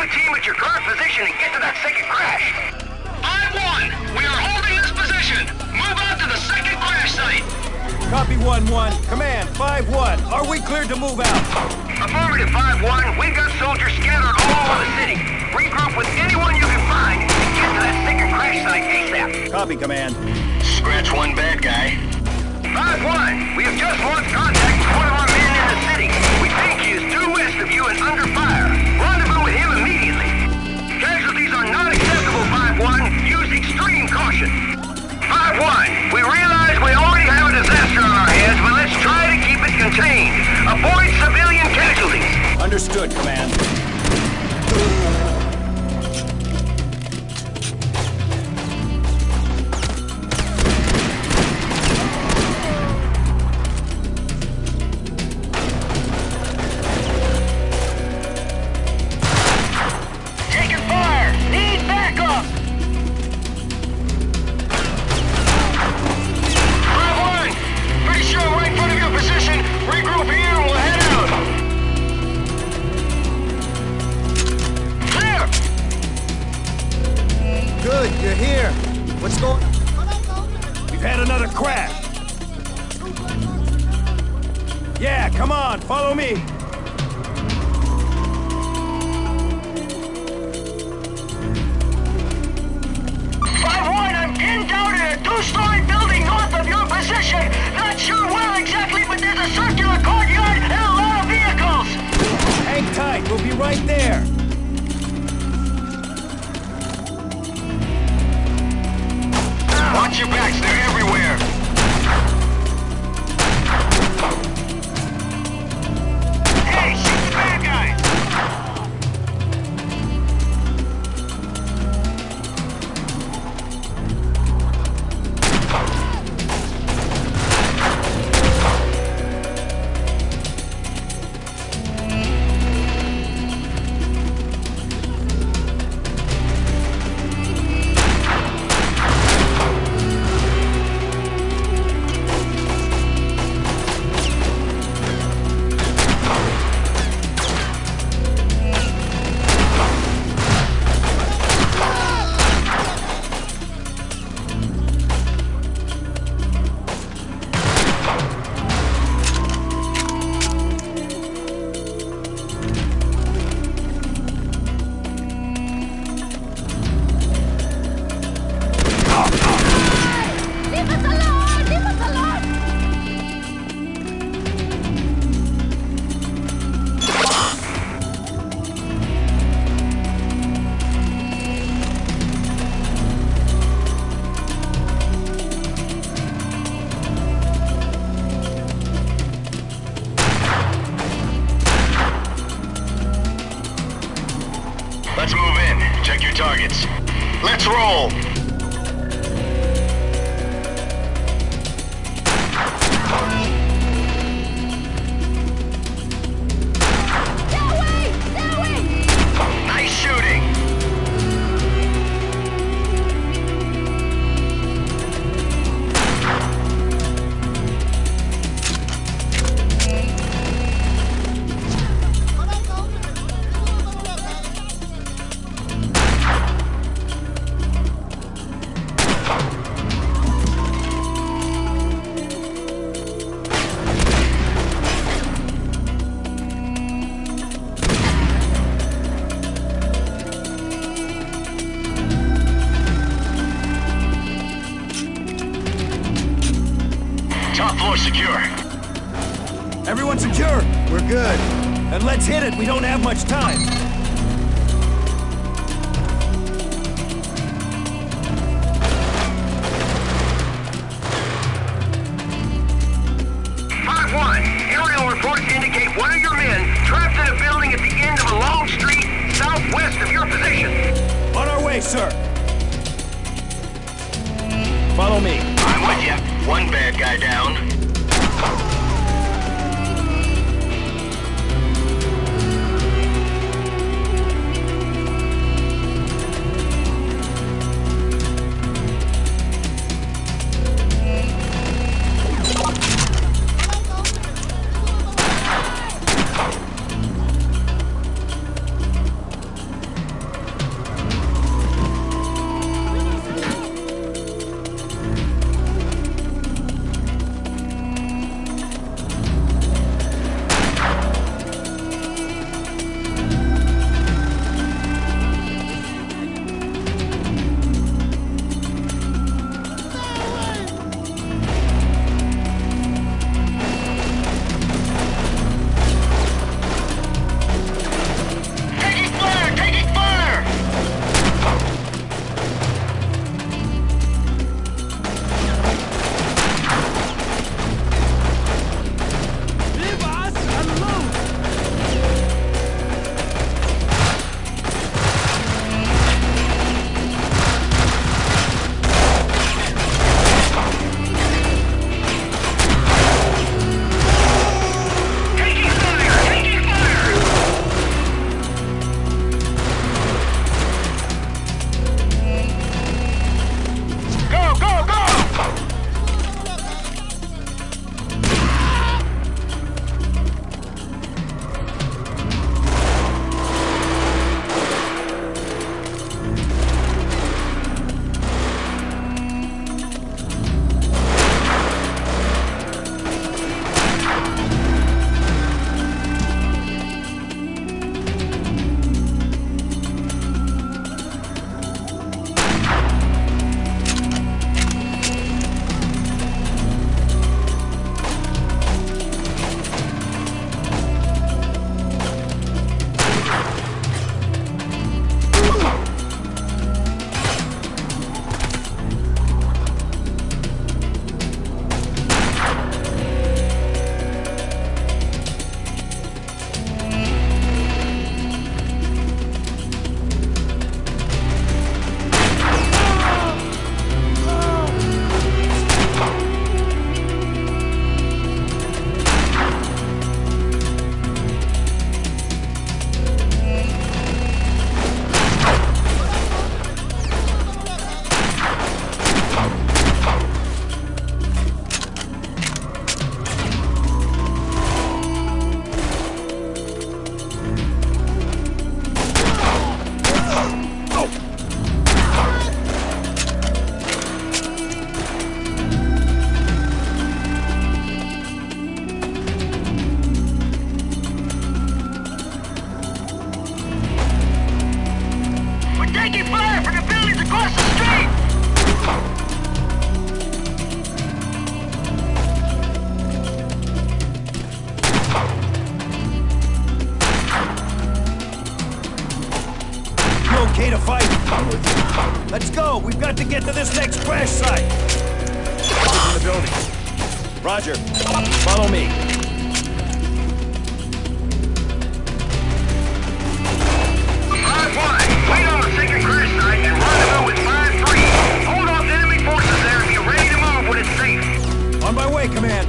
the team at your current position and get to that second crash. 5-1, we are holding this position. Move out to the second crash site. Copy 1-1. Command, 5-1. Are we cleared to move out? Affirmative 5-1. We've got soldiers scattered all over the city. Regroup with anyone you can find and get to that second crash site ASAP. Copy, Command. Scratch one bad guy. 5-1. We have just lost contact with one of our men in the city. We think he is due west of you and under fire. Rendezvous with him immediately. Casualties are not acceptable, 5-1. Use extreme caution. 5-1. We realize we already have a disaster on our hands, but let's try to keep it contained. Avoid civilian casualties. Understood, Command. Good, you're here. What's going on? We've had another crash. Yeah, come on, follow me. I'm pinned down in a two-story building north of your position. Not sure where exactly, but there's a circular courtyard and a lot of vehicles. Hang tight, we'll be right there. Watch your backs, they're everywhere. Hey, shoot the bad guys! Let's move in. Check your targets. Let's roll! Nice shooting! Top floor secure. Everyone secure? We're good. And let's hit it, we don't have much time. Aerial reports indicate one of your men trapped in a building at the end of a long street southwest of your position. On our way, sir. Follow me. I'm with you. One bad guy down. We're taking fire from the buildings across the street! You okay to fight? I'm with you. Let's go! We've got to get to this next crash site! In the building. Roger. Follow me. Wait on the second crash site and rendezvous with 5-3. Hold off enemy forces there and be ready to move when it's safe. On my way, Command.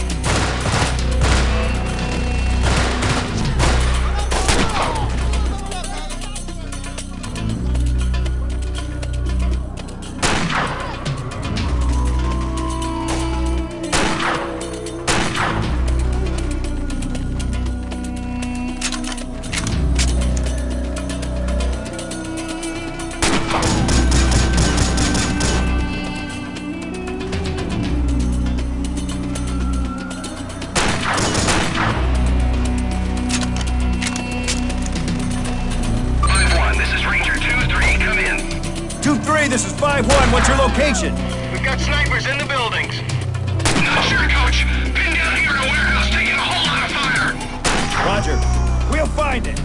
This is 5-1. What's your location? We've got snipers in the buildings. Not sure, Coach. Pinned down here in a warehouse taking a whole lot of fire. Roger. We'll find it.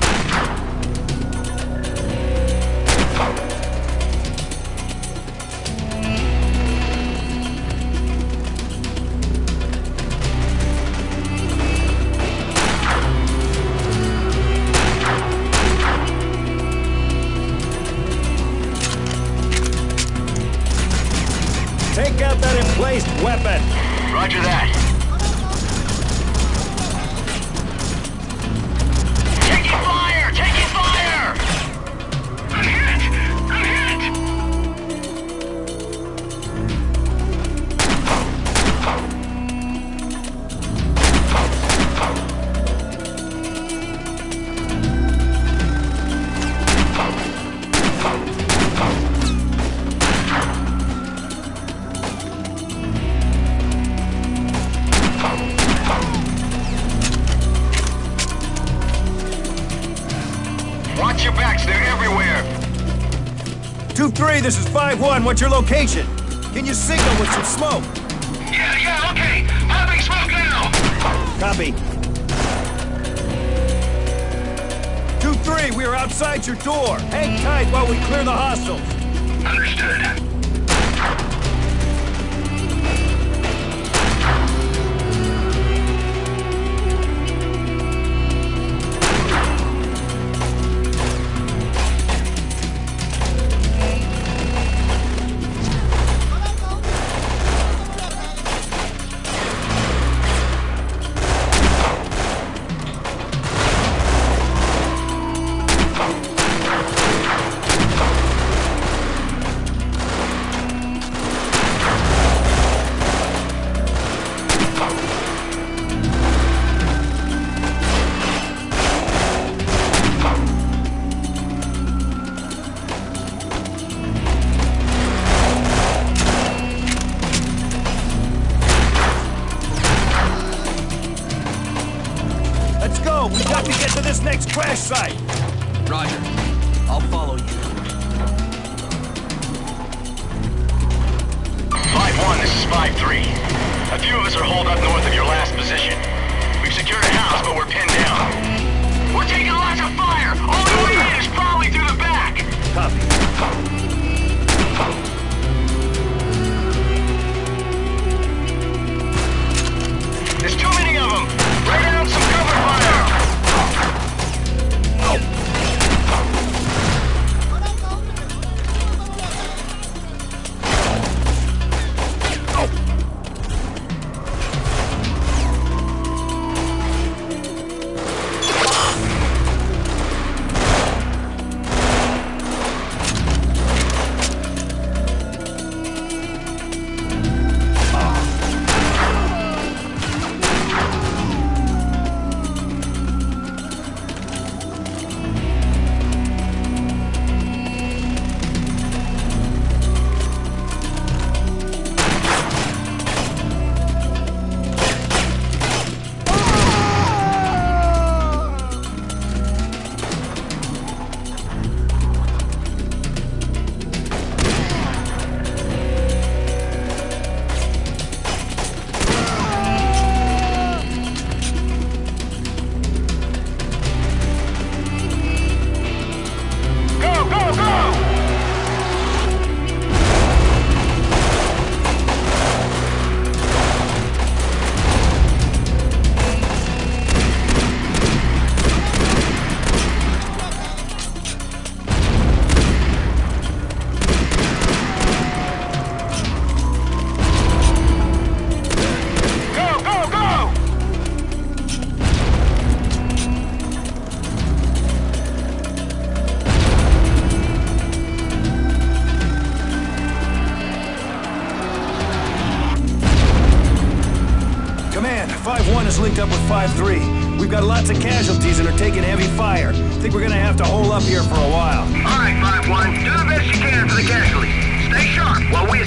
Take out that emplaced weapon! Roger that. Taking fire! Taking fire! I'm hit! I'm hit! Watch your backs, they're everywhere. 2-3, this is 5-1. What's your location? Can you signal with some smoke? Yeah, okay. Popping smoke now. Copy. 2-3, we are outside your door. Hang tight while we clear the hostiles. Understood. We've got to get to this next crash site! Roger. I'll follow you. 5-1, this is 5-3. A few of us are holed up north of your last position. We've secured a house, but we're pinned down. We're taking lots of fire! All the way in is probably through the back! Copy. There's too many of them! Lay down some cover fire! 5-3. We've got lots of casualties and are taking heavy fire. Think we're gonna have to hold up here for a while. All right, 5-1. Do the best you can for the casualties. Stay sharp while we